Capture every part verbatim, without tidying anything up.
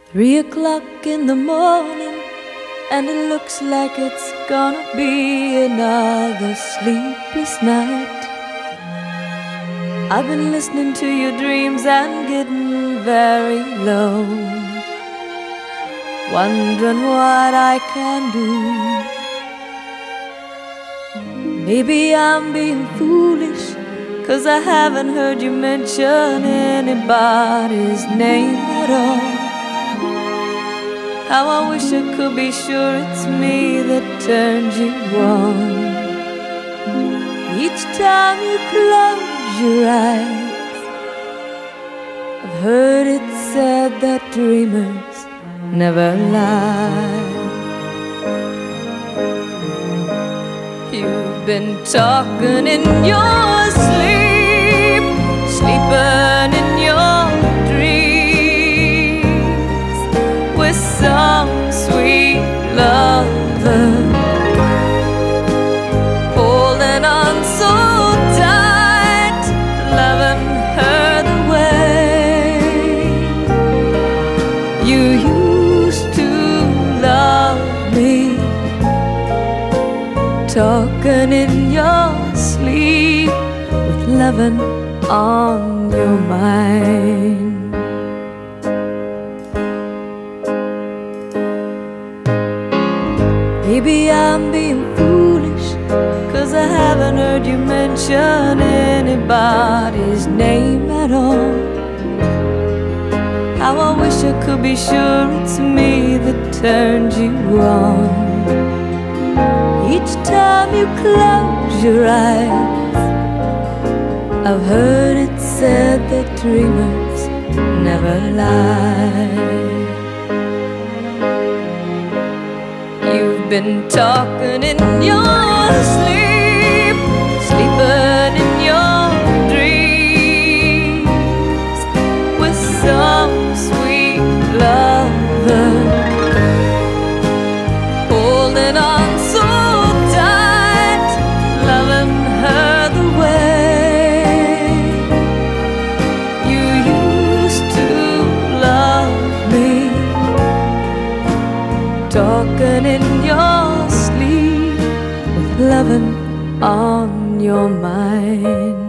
Three o'clock in the morning, and it looks like it's gonna be another sleepless night. I've been listening to your dreams and getting very low, wondering what I can do. Maybe I'm being foolish, 'cause I haven't heard you mention anybody's name at all. How I wish I could be sure it's me that turned you on. Each time you close your eyes, I've heard it said that dreamers never lie. You've been talking in your sleep, sleeping in your dreams with some sweet lover, holding on so tight, loving her the way you used to love me. Talking in your sleep with loving on your mind. Maybe I'm being foolish, 'cause I haven't heard you mention anybody's name at all. How I wish I could be sure it's me that turned you on. Each time you close your eyes, I've heard it said that dreamers never lie. You've been talking in your sleep, sleeping in your dreams with some sweet lover, holding on so tight, loving her the way you used to love me. Talking in your sleep with loving on your mind.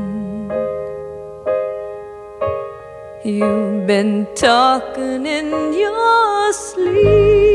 You've been talking in your sleep.